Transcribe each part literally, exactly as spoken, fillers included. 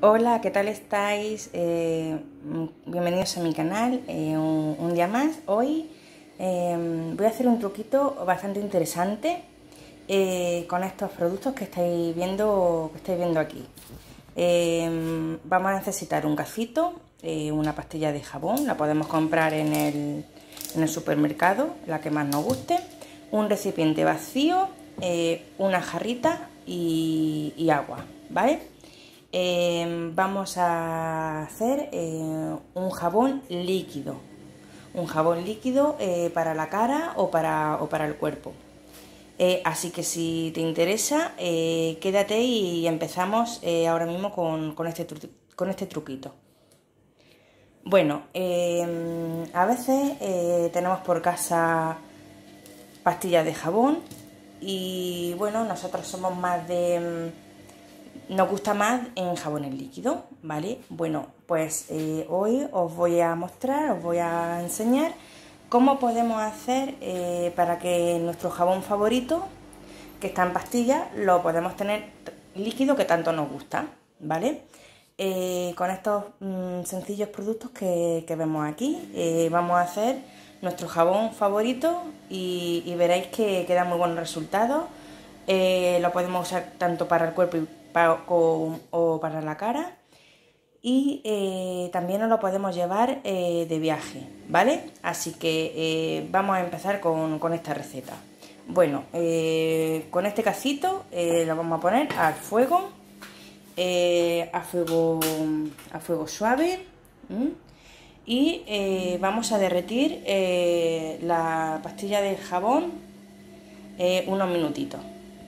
Hola, ¿qué tal estáis? Eh, bienvenidos a mi canal, eh, un, un día más. Hoy eh, voy a hacer un truquito bastante interesante eh, con estos productos que estáis viendo, que estáis viendo aquí. Eh, vamos a necesitar un gafito, eh, una pastilla de jabón, la podemos comprar en el, en el supermercado, la que más nos guste, un recipiente vacío, eh, una jarrita y, y agua, ¿vale? Eh, vamos a hacer eh, un jabón líquido, un jabón líquido eh, para la cara o para, o para el cuerpo. Eh, así que si te interesa, eh, quédate y empezamos eh, ahora mismo con, con, este con este truquito. Bueno, eh, a veces eh, tenemos por casa pastillas de jabón y bueno, nosotros somos más de... Nos gusta más en jabones líquidos, ¿vale? Bueno, pues eh, hoy os voy a mostrar, os voy a enseñar cómo podemos hacer eh, para que nuestro jabón favorito, que está en pastillas, lo podemos tener líquido que tanto nos gusta, ¿vale? Eh, con estos mmm, sencillos productos que, que vemos aquí, eh, vamos a hacer nuestro jabón favorito y, y veréis que queda muy buenos resultados. Eh, lo podemos usar tanto para el cuerpo y para, o, o para la cara, y eh, también nos lo podemos llevar eh, de viaje, ¿vale? Así que eh, vamos a empezar con, con esta receta. Bueno, eh, con este cacito eh, lo vamos a poner al fuego, eh, a fuego, a fuego suave, ¿m? y eh, vamos a derretir eh, la pastilla de jabón eh, unos minutitos.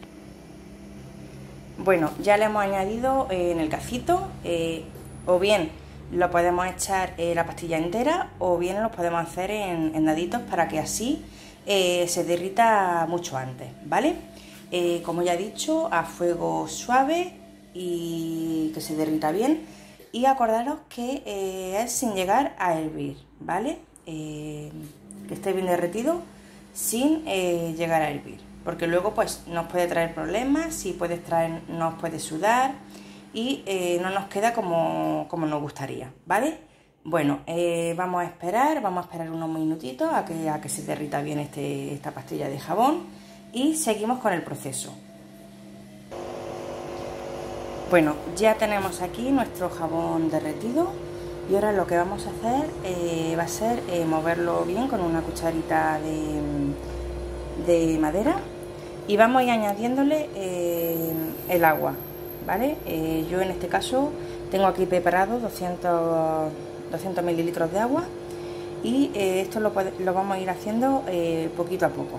Bueno, ya le hemos añadido eh, en el cacito, eh, o bien lo podemos echar eh, la pastilla entera, o bien lo podemos hacer en, en daditos para que así eh, se derrita mucho antes, ¿vale? Eh, como ya he dicho, a fuego suave y que se derrita bien. Y acordaros que eh, es sin llegar a hervir, ¿vale? Eh, que esté bien derretido sin eh, llegar a hervir, porque luego pues nos puede traer problemas, si puede traer, nos puede sudar y eh, no nos queda como, como nos gustaría, ¿vale? Bueno, eh, vamos a esperar, vamos a esperar unos minutitos a que, a que se derrita bien este, esta pastilla de jabón y seguimos con el proceso. Bueno, ya tenemos aquí nuestro jabón derretido y ahora lo que vamos a hacer eh, va a ser eh, moverlo bien con una cucharita de, de madera. Y vamos a ir añadiéndole eh, el agua, ¿vale? Eh, yo en este caso tengo aquí preparado doscientos mililitros de agua y eh, esto lo, lo vamos a ir haciendo eh, poquito a poco.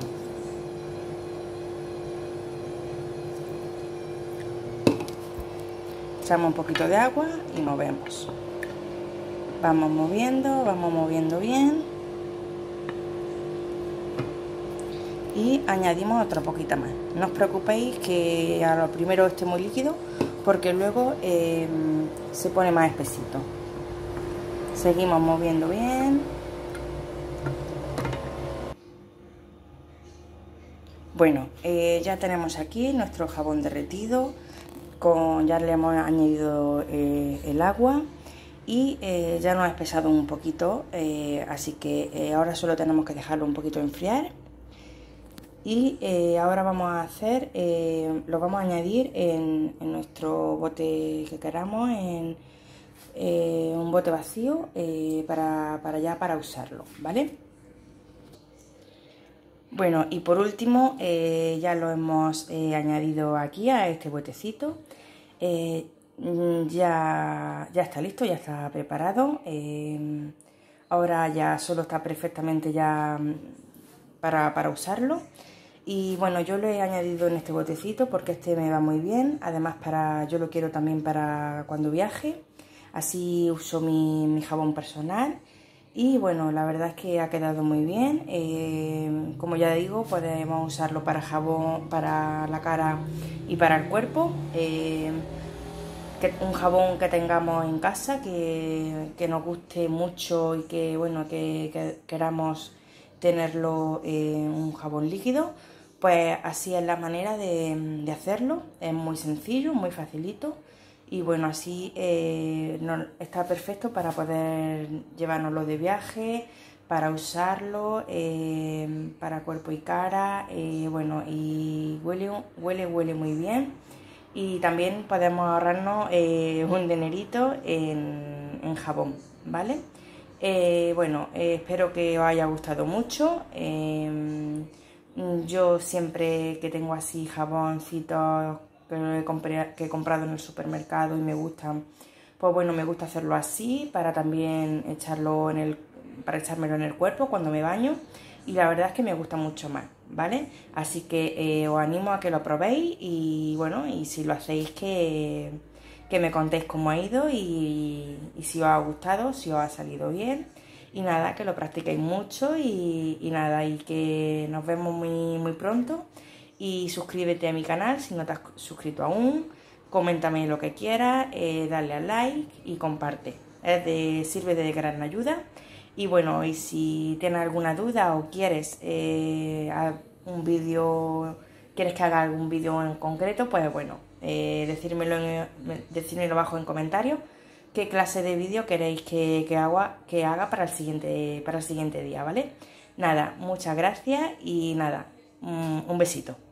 Echamos un poquito de agua y movemos. Vamos moviendo, vamos moviendo bien. Y añadimos otra poquita más. No os preocupéis que a lo primero esté muy líquido, porque luego eh, se pone más espesito. Seguimos moviendo bien. Bueno, eh, ya tenemos aquí nuestro jabón derretido, con, ya le hemos añadido eh, el agua y eh, ya nos ha espesado un poquito, eh, así que eh, ahora solo tenemos que dejarlo un poquito enfriar. Y eh, ahora vamos a hacer, eh, lo vamos a añadir en, en nuestro bote que queramos, en eh, un bote vacío eh, para, para ya para usarlo, ¿vale? Bueno, y por último eh, ya lo hemos eh, añadido aquí a este botecito. Eh, ya, ya está listo, ya está preparado. Eh, ahora ya solo está perfectamente ya para, para usarlo. Y bueno, yo lo he añadido en este botecito porque este me va muy bien. Además, para yo lo quiero también para cuando viaje. Así uso mi, mi jabón personal. Y bueno, la verdad es que ha quedado muy bien. Eh, como ya digo, podemos usarlo para jabón, para la cara y para el cuerpo. Eh, que, un jabón que tengamos en casa, que, que nos guste mucho y que bueno, que, que queramos tenerlo en un jabón líquido. Pues así es la manera de, de hacerlo, es muy sencillo, muy facilito y bueno, así eh, no, está perfecto para poder llevárnoslo de viaje, para usarlo, eh, para cuerpo y cara, eh, bueno, y huele, huele, huele muy bien. Y también podemos ahorrarnos eh, un dinerito en, en jabón, ¿vale? Eh, bueno, eh, espero que os haya gustado mucho. Eh, yo siempre que tengo así jaboncitos que he, compré, que he comprado en el supermercado y me gustan, pues bueno, me gusta hacerlo así para también echarlo en el, para echármelo en el cuerpo cuando me baño, y la verdad es que me gusta mucho más, ¿vale? Así que eh, os animo a que lo probéis y bueno, y si lo hacéis que, que me contéis cómo ha ido y, y si os ha gustado, si os ha salido bien. Y nada, que lo practiquéis mucho y, y nada, y que nos vemos muy, muy pronto. Y suscríbete a mi canal si no te has suscrito aún. Coméntame lo que quieras, eh, dale al like y comparte. Es de, sirve de gran ayuda. Y bueno, y si tienes alguna duda o quieres eh, un vídeo, quieres que haga algún vídeo en concreto, pues bueno, eh, decírmelo, en, decírmelo abajo en comentarios qué clase de vídeo queréis que, que, haga, que haga para el siguiente, para el siguiente día, ¿vale? Nada, muchas gracias y nada, un, un besito.